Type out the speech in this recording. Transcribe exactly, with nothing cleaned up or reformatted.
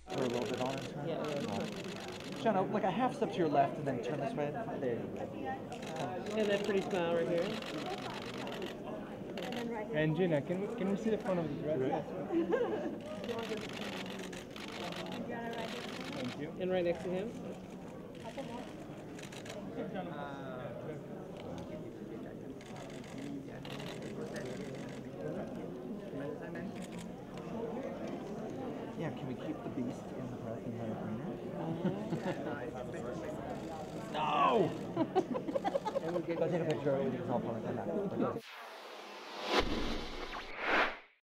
Or a little bit on it. Yeah, yeah. Gianna, like a half step to your left and then turn this way. There you go. And that pretty smile right here. And Gina, can we, can we see the front of the dress? Thank you. And right next to him. Yeah, can we keep the beast in the breath and let it bring it? No! Go take a picture. We can help on it.